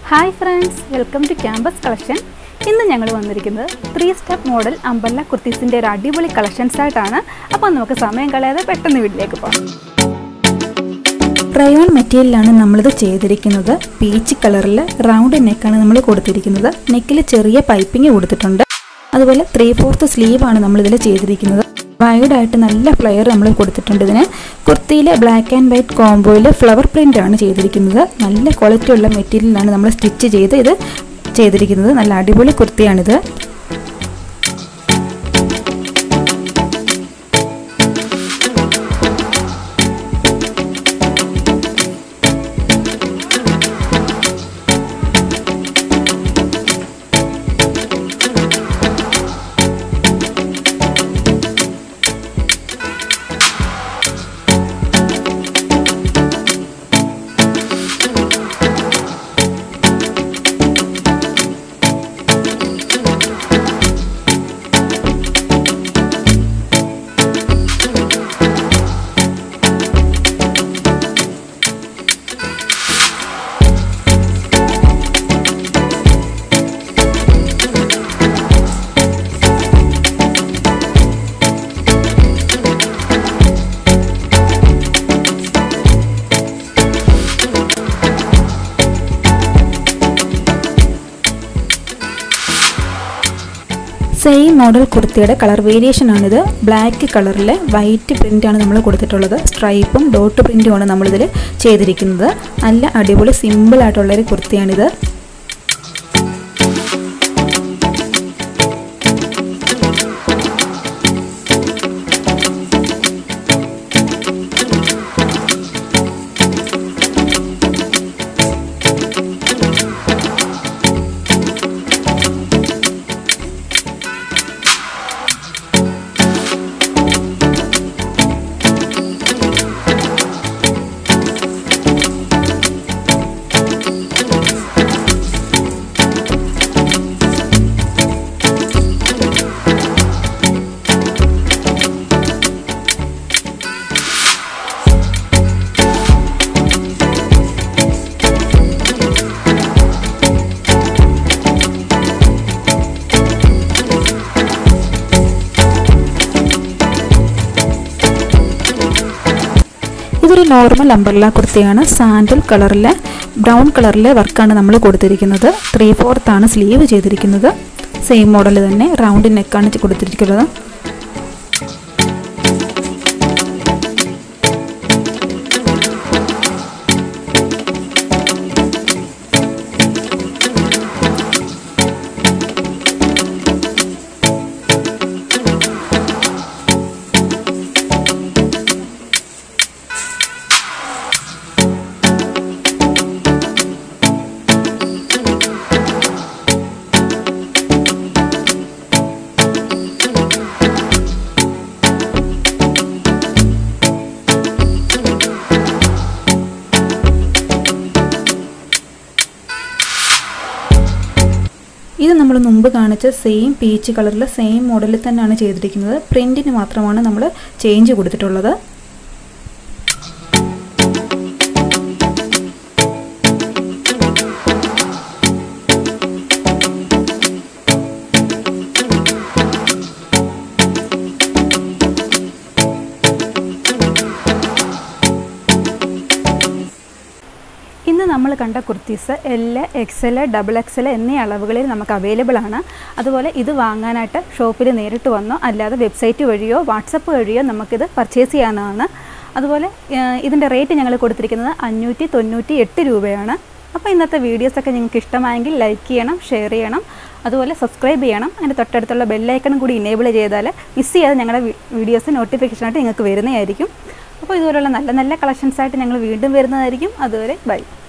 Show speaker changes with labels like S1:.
S1: Hi friends, welcome to Campus Collection. ഇന്ന് ഞങ്ങൾ വന്നിരിക്കുന്നത് 3 സ്റ്റെപ്പ് മോഡൽ അംബ്രല്ല കുർത്തീസിന്റെ ഒരു അടിപൊളി കളക്ഷൻസ് ആയിട്ടാണ്. അപ്പോൾ നമുക്ക് സമയം കളയാതെ പെട്ടെന്ന് വീട്ടിലേക്ക് പോകാം.
S2: റയോൺ മെറ്റീരിയലാണ് നമ്മളിത് ചെയ്തിരിക്കുന്നത്. പീച്ച് കളറിൽ റൗണ്ട് നെക്കാണ് നമ്മൾ കൊടുത്തിരിക്കുന്നത്. നെക്കിൽ ചെറിയ പൈപ്പിംഗ് കൊടുത്തിട്ടുണ്ട്. അതുപോലെ 3/4 സ്ലീവാണ് നമ്മളിതിൽ ചെയ്തിരിക്കുന്നത്. വൈഡായിട്ട് നല്ല ഫ്ലെയർ നമ്മൾ കൊടുത്തിട്ടുണ്ട്. ഇതിന് കുർത്തിയിൽ ബ്ലാക്ക് ആൻഡ് വൈറ്റ് കോംബോയിൽ ഫ്ലവർ പ്രിൻ്റ് ആണ് ചെയ്തിരിക്കുന്നത്. നല്ല ക്വാളിറ്റി ഉള്ള മെറ്റീരിയലാണ് നമ്മൾ സ്റ്റിച്ച് ചെയ്ത് ഇത് ചെയ്തിരിക്കുന്നത്. നല്ല അടിപൊളി കുർത്തിയാണിത്. സെയിം മോഡൽ കുർത്തിയുടെ കളർ വേരിയേഷൻ ആണിത്. ബ്ലാക്ക് കളറിൽ വൈറ്റ് പ്രിൻ്റാണ് നമ്മൾ കൊടുത്തിട്ടുള്ളത്. സ്ട്രൈപ്പും ഡോട്ട് പ്രിൻറ്റുമാണ് നമ്മളിതിൽ ചെയ്തിരിക്കുന്നത്. നല്ല അടിപൊളി സിമ്പിളായിട്ടുള്ളൊരു കുർത്തിയാണിത്. ഇതൊരു നോർമൽ അംബ്രല്ല കുർത്തിയാണ്. സാൻഡൽ കളറിലെ ബ്രൗൺ കളറിലെ വർക്കാണ് നമ്മൾ കൊടുത്തിരിക്കുന്നത്. 3/4 ആണ് സ്ലീവ് ചെയ്തിരിക്കുന്നത്. സെയിം മോഡൽ തന്നെ റൗണ്ട് നെക്കാണ് കൊടുത്തിരിക്കുന്നത്. ഇത് നമ്മൾ മുമ്പ് കാണിച്ച സെയിം പീച്ച് കളറിൽ സെയിം മോഡലിൽ തന്നെയാണ് ചെയ്തിരിക്കുന്നത്. പ്രിൻറ്റിന് മാത്രമാണ് നമ്മൾ ചേഞ്ച് കൊടുത്തിട്ടുള്ളത്.
S1: ഇന്ന് നമ്മൾ കണ്ട കുർത്തീസ് L, XL, XXL എന്നീ അളവുകളിൽ നമുക്ക് അവൈലബിൾ ആണ്. അതുപോലെ ഇത് വാങ്ങാനായിട്ട് ഷോപ്പിൽ നേരിട്ട് വന്നോ അല്ലാതെ വെബ്സൈറ്റ് വഴിയോ വാട്സപ്പ് വഴിയോ നമുക്കിത് പർച്ചേസ് ചെയ്യാവുന്നതാണ്. അതുപോലെ ഇതിൻ്റെ റേറ്റ് ഞങ്ങൾ കൊടുത്തിരിക്കുന്നത് 598 രൂപയാണ്. അപ്പോൾ ഇന്നത്തെ വീഡിയോസൊക്കെ നിങ്ങൾക്ക് ഇഷ്ടമായെങ്കിൽ ലൈക്ക് ചെയ്യണം, ഷെയർ ചെയ്യണം, അതുപോലെ സബ്സ്ക്രൈബ് ചെയ്യണം. അതിൻ്റെ തൊട്ടടുത്തുള്ള ബെല്ലൈക്കണും കൂടി ഇനേബിൾ ചെയ്താൽ മിസ് ചെയ്യാതെ ഞങ്ങളുടെ വീഡിയോസ് നോട്ടിഫിക്കേഷനായിട്ട് നിങ്ങൾക്ക് വരുന്നതായിരിക്കും. അപ്പോൾ ഇതുപോലുള്ള നല്ല നല്ല കളക്ഷൻസായിട്ട് ഞങ്ങൾ വീണ്ടും വരുന്നതായിരിക്കും. അതുവരെ ബൈ.